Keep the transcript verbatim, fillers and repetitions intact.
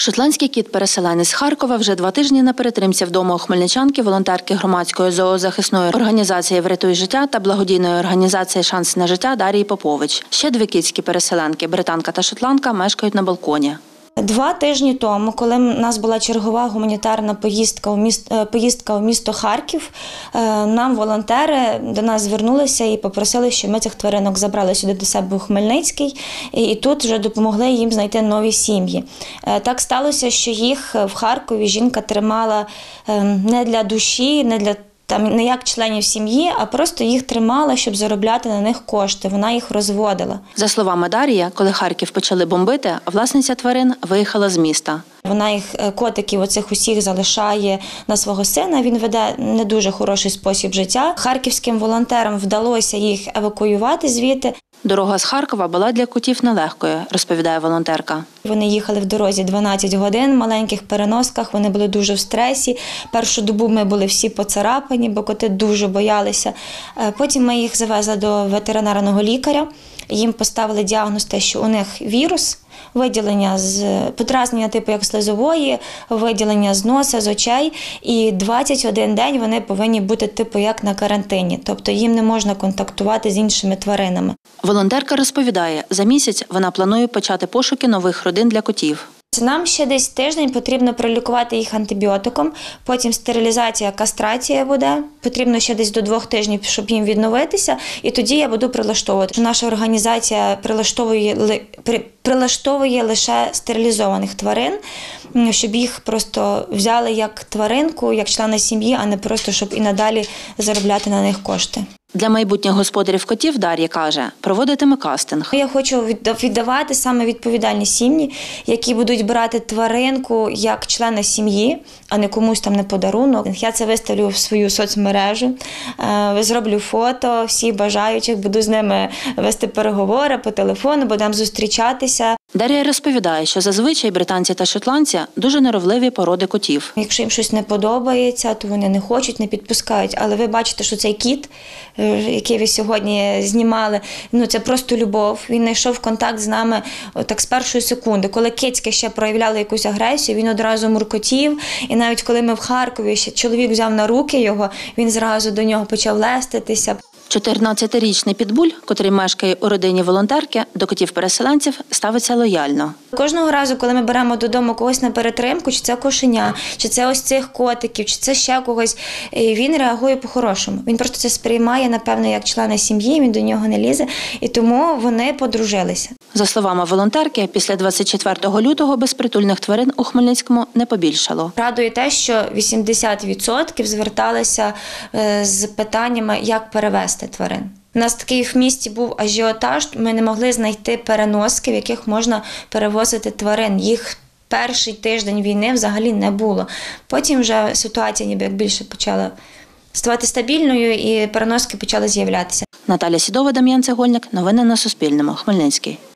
Шотландський кіт-переселенець з Харкова вже два тижні на перетримці вдома у хмельничанки, волонтерки громадської зоозахисної організації «Врятуй життя» та благодійної організації «Шанс на життя» Дарії Попович. Ще дві кітські переселенки – британка та шотландка – мешкають на балконі. Два тижні тому, коли в нас була чергова гуманітарна поїздка у місто, поїздка у місто Харків, нам волонтери до нас звернулися і попросили, щоб ми цих тваринок забрали сюди до себе у Хмельницький і тут вже допомогли їм знайти нові сім'ї. Так сталося, що їх в Харкові жінка тримала не для душі, не для Там не як членів сім'ї, а просто їх тримала, щоб заробляти на них кошти. Вона їх розводила. За словами Дар'ї, коли Харків почали бомбити, власниця тварин виїхала з міста. Вона їх, котиків оцих усіх залишає на свого сина, він веде не дуже хороший спосіб життя. Харківським волонтерам вдалося їх евакуювати звідти. Дорога з Харкова була для котів нелегкою, розповідає волонтерка. Вони їхали в дорозі дванадцять годин в маленьких переносках, вони були дуже в стресі. Першу добу ми були всі поцарапані, бо коти дуже боялися. Потім ми їх завезли до ветеринарного лікаря, їм поставили діагноз те, що у них вірус, виділення з подразнення типу як слизової, виділення з носа, з очей, і двадцять один день вони повинні бути типу як на карантині, тобто їм не можна контактувати з іншими тваринами. Волонтерка розповідає, за місяць вона планує почати пошуки нових родин для котів. Нам ще десь тиждень потрібно пролікувати їх антибіотиком, потім стерилізація, кастрація буде. Потрібно ще десь до двох тижнів, щоб їм відновитися, і тоді я буду прилаштовувати. Наша організація прилаштовує, прилаштовує лише стерилізованих тварин, щоб їх просто взяли як тваринку, як члена сім'ї, а не просто, щоб і надалі заробляти на них кошти. Для майбутніх господарів котів Дар'я каже, проводитиме кастинг. Я хочу віддавати саме відповідальні сім'ї, які будуть брати тваринку як члена сім'ї, а не комусь там на подарунок. Я це виставлю в свою соцмережу, зроблю фото всіх бажаючих, буду з ними вести переговори по телефону, будемо зустрічатися. Дар'я розповідає, що зазвичай британці та шотландці дуже норовливі породи котів. Якщо їм щось не подобається, то вони не хочуть, не підпускають. Але ви бачите, що цей кіт, який ви сьогодні знімали, ну це просто любов. Він знайшов контакт з нами так з першої секунди. Коли кицьки ще проявляли якусь агресію, він одразу муркотів. І навіть коли ми в Харкові, ще чоловік взяв на руки його, він зразу до нього почав леститися. чотирнадцятирічний підбуль, котрий мешкає у родині волонтерки, до котів-переселенців ставиться лояльно. Кожного разу, коли ми беремо додому когось на перетримку, чи це кошеня, чи це ось цих котиків, чи це ще когось, він реагує по-хорошому. Він просто це сприймає, напевно, як члена сім'ї, він до нього не лізе, і тому вони подружилися. За словами волонтерки, після двадцять четвертого лютого безпритульних тварин у Хмельницькому не побільшало. Радує те, що вісімдесят відсотків зверталися з питаннями, як перевезти тварин. У нас такий в місті був ажіотаж, ми не могли знайти переноски, в яких можна перевозити тварин. Їх перший тиждень війни взагалі не було. Потім вже ситуація ніби як більше почала ставати стабільною і переноски почали з'являтися. Наталя Сідова, Дем'ян Цегольник. Новини на Суспільному. Хмельницький.